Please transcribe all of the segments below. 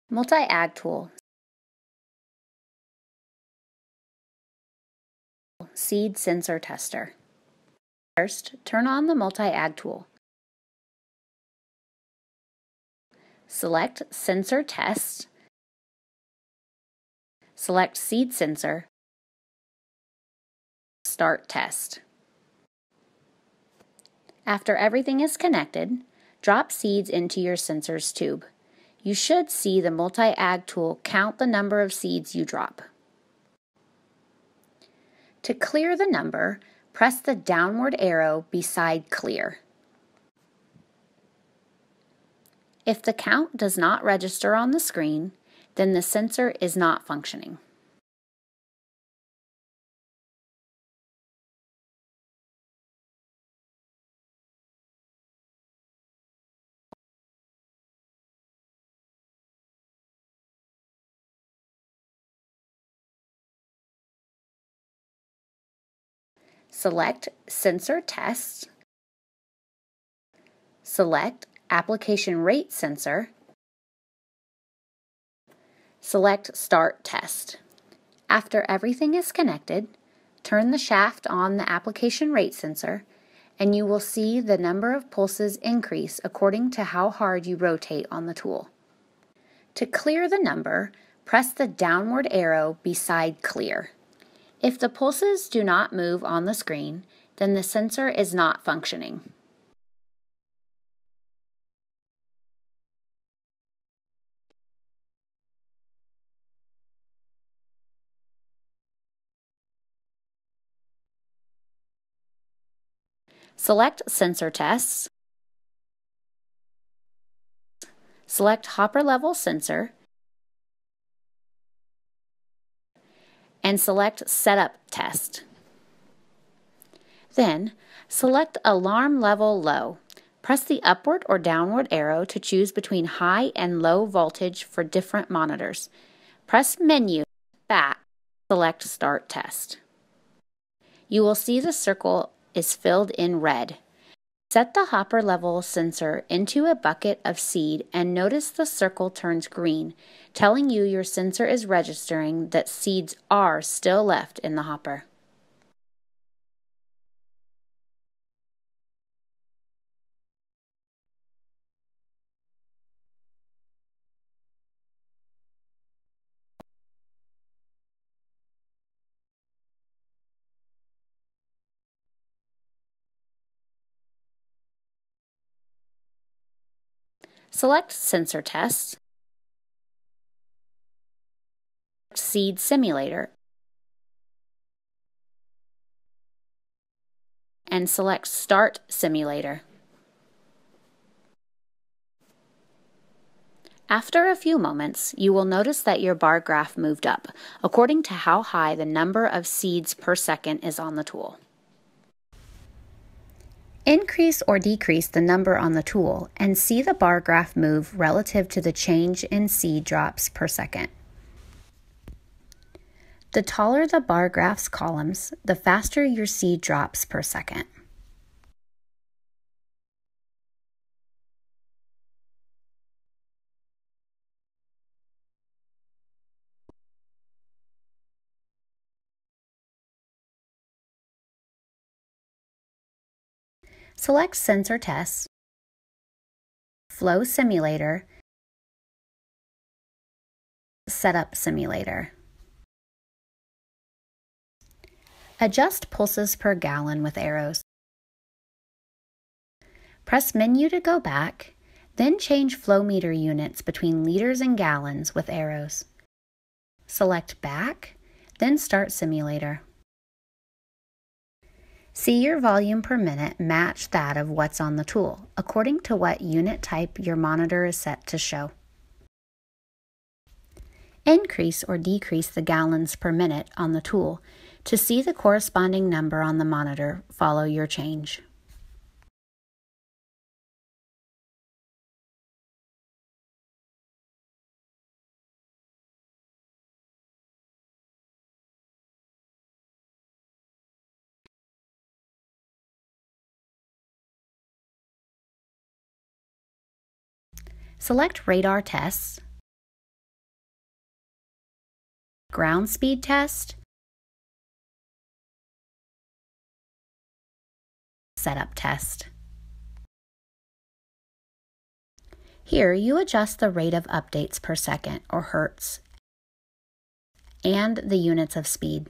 MultiAg-Tool. Seed Sensor Tester. First, turn on the MultiAg-Tool. Select Sensor Test. Select Seed Sensor. Start Test. After everything is connected, drop seeds into your sensor's tube. You should see the MultiAg-Tool count the number of seeds you drop. To clear the number, press the downward arrow beside Clear. If the count does not register on the screen, then the sensor is not functioning. Select Sensor Test. Select Application Rate Sensor. Select Start Test. After everything is connected, turn the shaft on the application rate sensor and you will see the number of pulses increase according to how hard you rotate on the tool. To clear the number, press the downward arrow beside Clear. If the pulses do not move on the screen, then the sensor is not functioning. Select Sensor Tests. Select Hopper Level Sensor and select Setup Test. Then, select Alarm Level Low. Press the upward or downward arrow to choose between high and low voltage for different monitors. Press Menu, back, select Start Test. You will see the circle is filled in red. Set the hopper level sensor into a bucket of seed and notice the circle turns green, telling you your sensor is registering that seeds are still left in the hopper. Select Sensor Test, Seed Simulator, and select Start Simulator. After a few moments, you will notice that your bar graph moved up, according to how high the number of seeds per second is on the tool. Increase or decrease the number on the tool and see the bar graph move relative to the change in seed drops per second. The taller the bar graph's columns, the faster your seed drops per second. Select Sensor Test, Flow Simulator, Setup Simulator. Adjust pulses per gallon with arrows. Press Menu to go back, then change flow meter units between liters and gallons with arrows. Select Back, then Start Simulator. See your volume per minute match that of what's on the tool, according to what unit type your monitor is set to show. Increase or decrease the gallons per minute on the tool. To see the corresponding number on the monitor, follow your change. Select Radar Tests, ground speed test, setup test. Here, you adjust the rate of updates per second, or hertz, and the units of speed.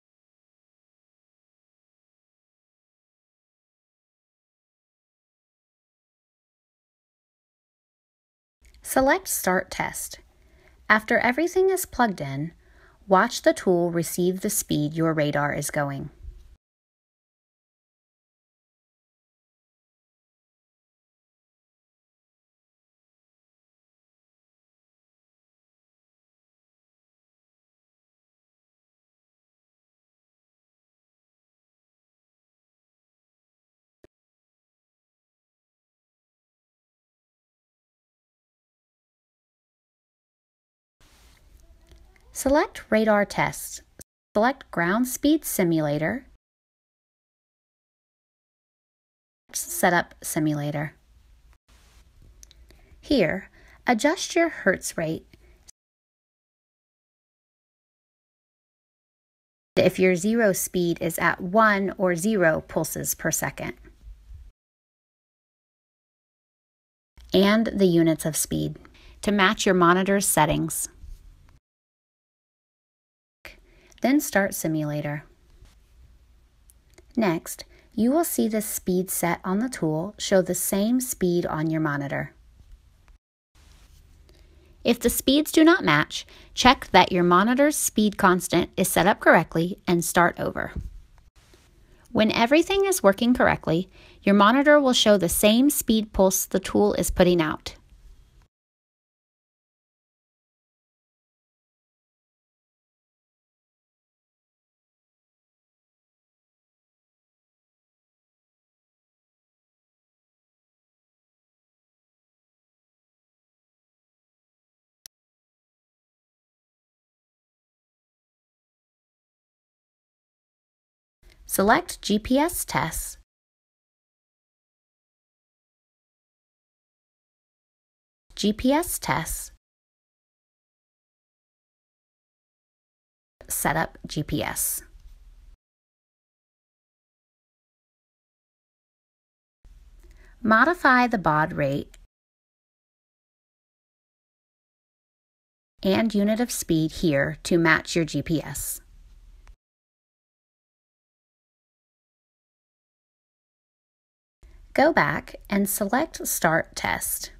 Select Start Test. After everything is plugged in, watch the tool receive the speed your radar is going. Select Radar Test. Select Ground Speed Simulator, Setup Simulator. Here, adjust your hertz rate if your zero speed is at 1 or 0 pulses per second, and the units of speed to match your monitor's settings. Then start Simulator. Next, you will see the speed set on the tool show the same speed on your monitor. If the speeds do not match, check that your monitor's speed constant is set up correctly and start over. When everything is working correctly, your monitor will show the same speed pulse the tool is putting out. Select GPS Tests, GPS Tests, Setup GPS. Modify the baud rate and unit of speed here to match your GPS. Go back and select Start Test.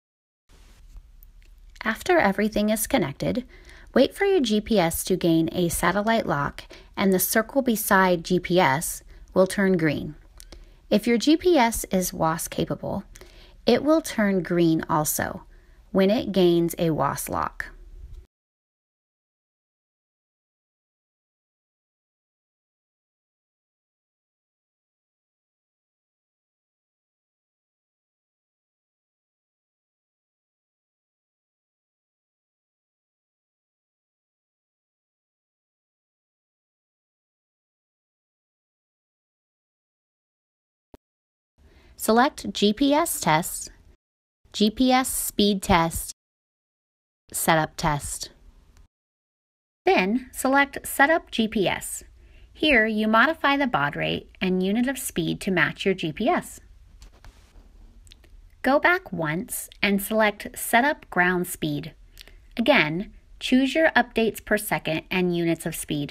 After everything is connected, wait for your GPS to gain a satellite lock and the circle beside GPS will turn green. If your GPS is WAS capable, it will turn green also when it gains a WAS lock. Select GPS Test, GPS Speed Test, Setup Test. Then select Setup GPS. Here you modify the baud rate and unit of speed to match your GPS. Go back once and select Setup Ground Speed. Again, choose your updates per second and units of speed.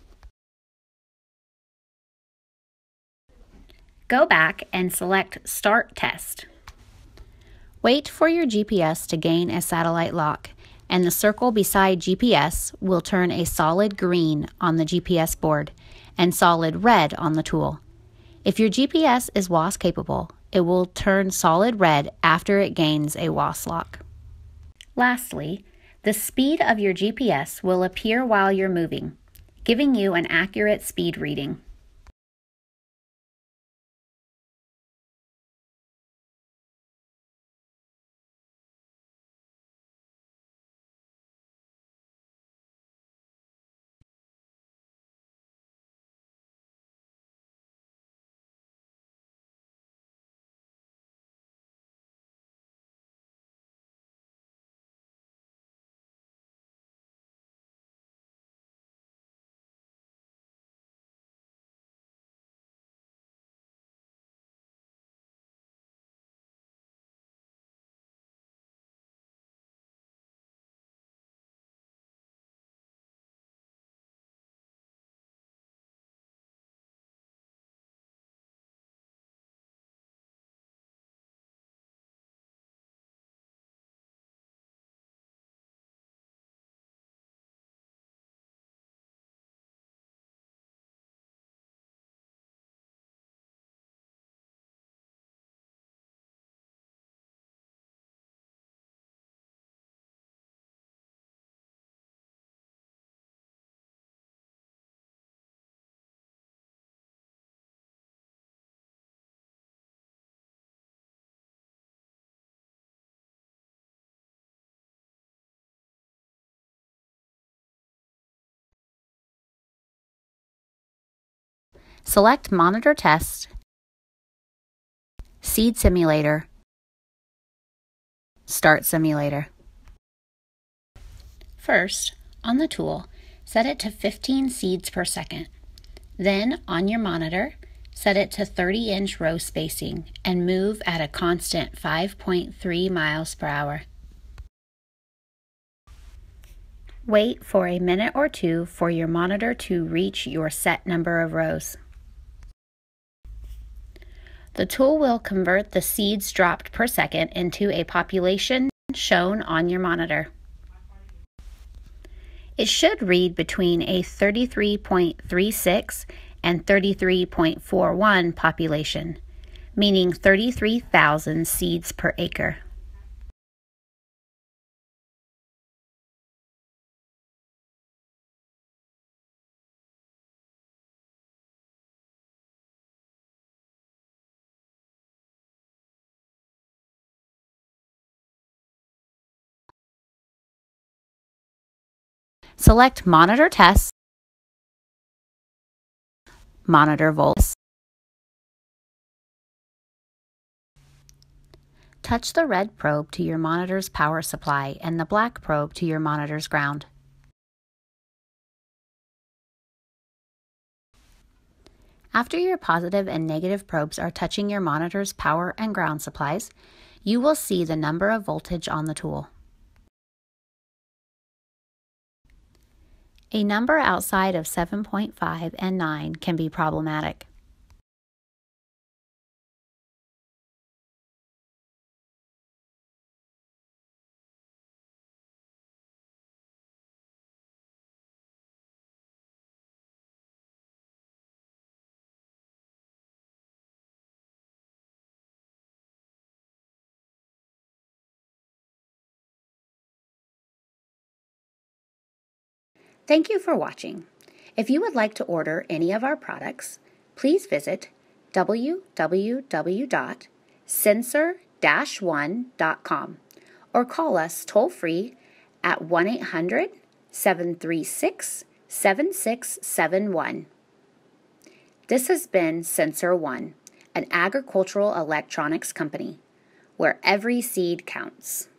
Go back and select Start Test. Wait for your GPS to gain a satellite lock, and the circle beside GPS will turn a solid green on the GPS board and solid red on the tool. If your GPS is WAS capable, it will turn solid red after it gains a WAS lock. Lastly, the speed of your GPS will appear while you're moving, giving you an accurate speed reading. Select Monitor Test, Seed Simulator, Start Simulator. First, on the tool, set it to 15 seeds per second. Then, on your monitor, set it to 30-inch row spacing and move at a constant 5.3 miles per hour. Wait for a minute or two for your monitor to reach your set number of rows. The tool will convert the seeds dropped per second into a population shown on your monitor. It should read between a 33.36 and 33.41 population, meaning 33,000 seeds per acre. Select Monitor Test, Monitor Volts. Touch the red probe to your monitor's power supply and the black probe to your monitor's ground. After your positive and negative probes are touching your monitor's power and ground supplies, you will see the number of voltage on the tool. A number outside of 7.5 and 9 can be problematic. Thank you for watching. If you would like to order any of our products, please visit www.sensor-one.com or call us toll-free at 1-800-736-7671. This has been Sensor One, an agricultural electronics company, where every seed counts.